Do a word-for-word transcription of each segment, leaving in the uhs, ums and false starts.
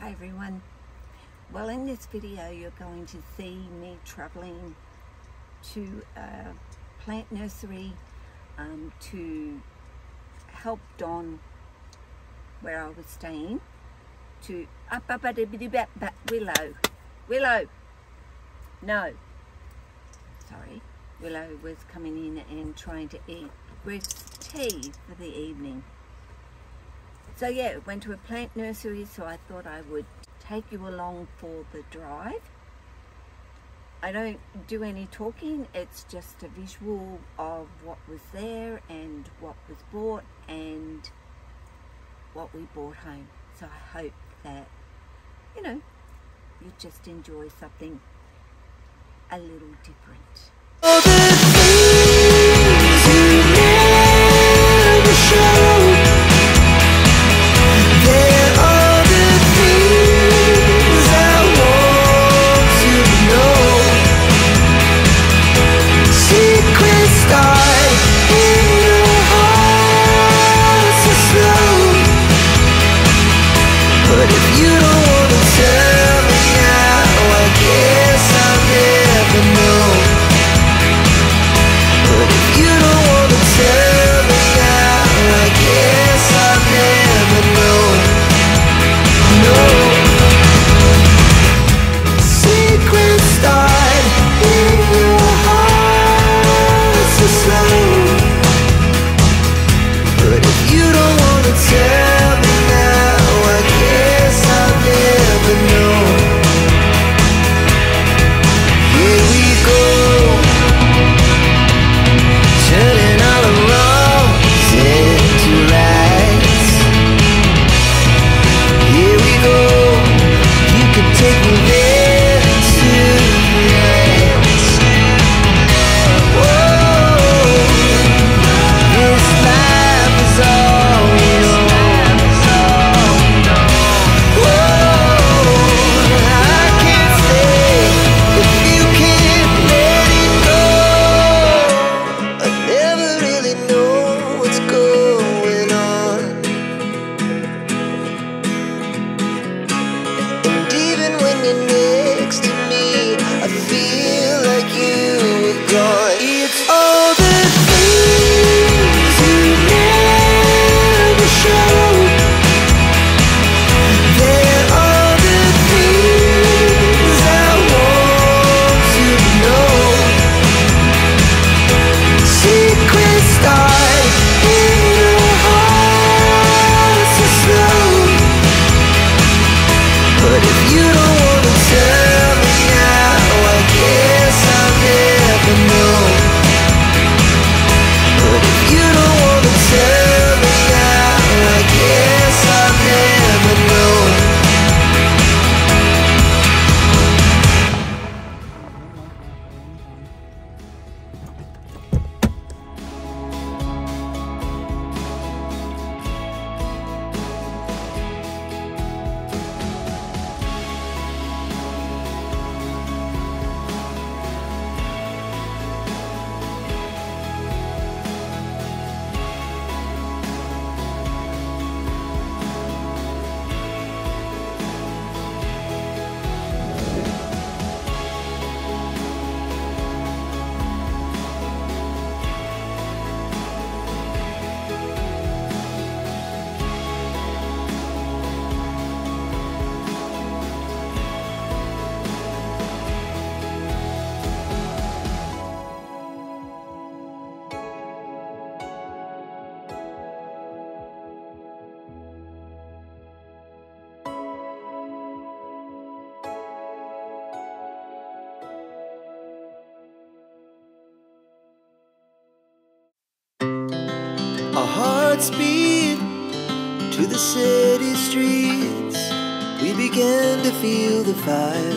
Hi everyone. Well, in this video you're going to see me traveling to a plant nursery um, to help Don where I was staying to up up up up Willow Willow no sorry Willow was coming in and trying to eat with tea for the evening. So yeah, went to a plant nursery, so I thought I would take you along for the drive. I don't do any talking, it's just a visual of what was there and what was bought and what we brought home. So I hope that, you know, you just enjoy something a little different. Our hearts beat to the city streets. We began to feel the fire.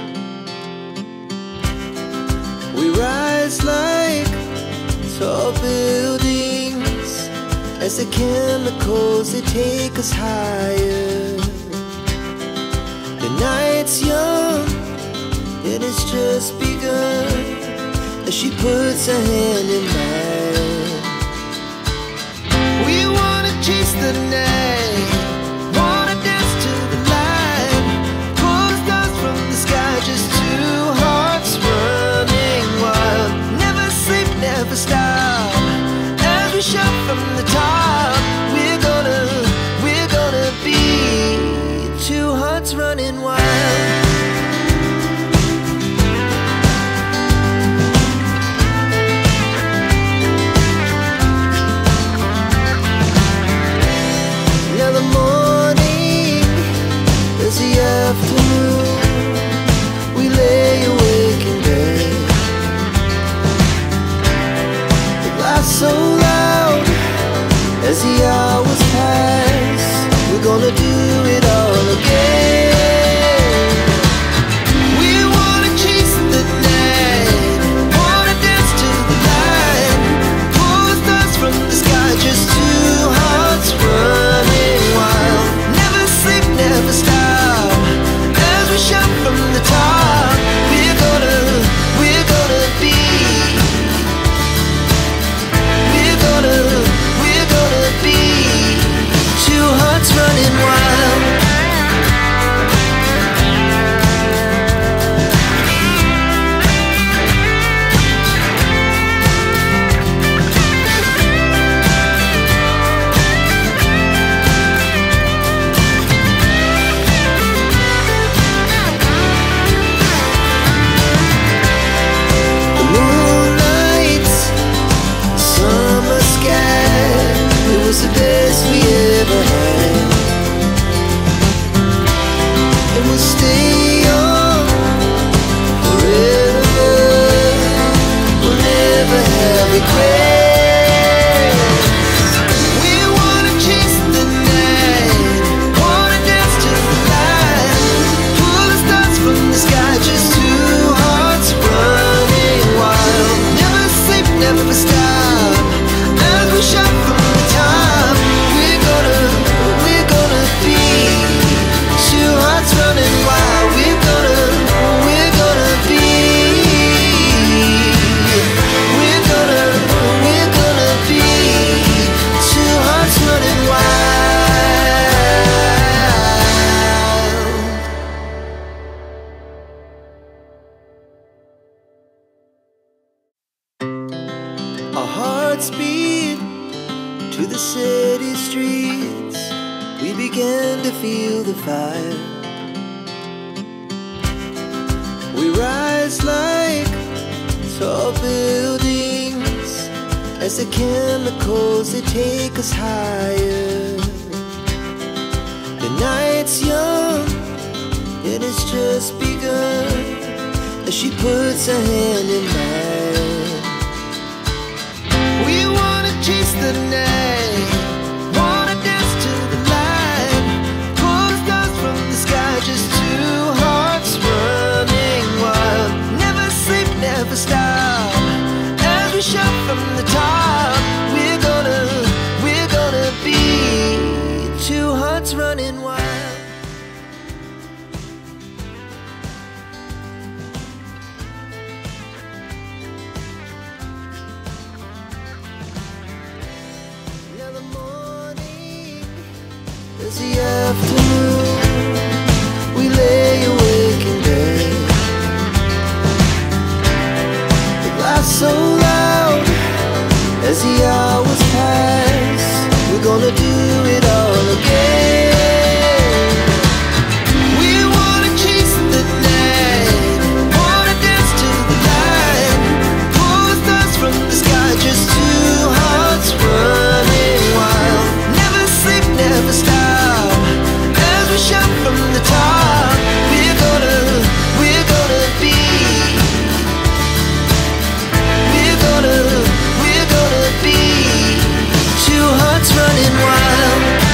We rise like tall buildings as the chemicals, they take us higher. The night's young and it's just begun as she puts her hand in mine. We wanna chase the night, wanna dance to the light. feel the fire. We rise like tall buildings as the chemicals, they take us higher. The night's young and it's just begun as she puts her hand in mine. We wanna chase the night, wanna dance to the light, pull the stars from the sky, just two hearts running wild. Never sleep, never stop, as we shout from the top. We're gonna, we're gonna be two hearts running wild. As the afternoon, we lay awake in bed. It laughs so loud as the hours pass. We're gonna do it all again. We wanna chase the night, wanna dance to the light, pull the stars from the sky, just two hearts running wild. Never sleep, never stop, shout from the top. We're gonna, we're gonna be, we're gonna, we're gonna be two hearts running wild.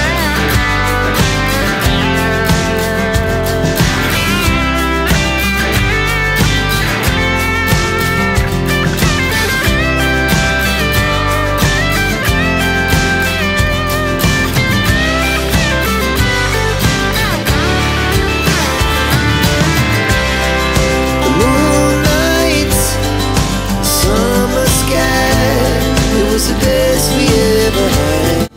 The best we ever had.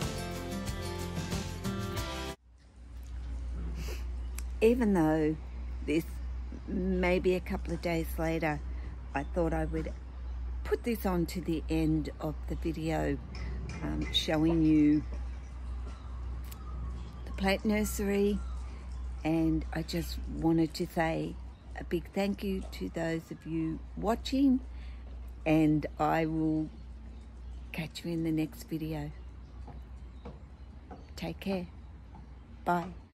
Even though this may be a couple of days later, I thought I would put this on to the end of the video, um, showing you the plant nursery. And I just wanted to say a big thank you to those of you watching, and I will catch you in the next video. Take care. Bye.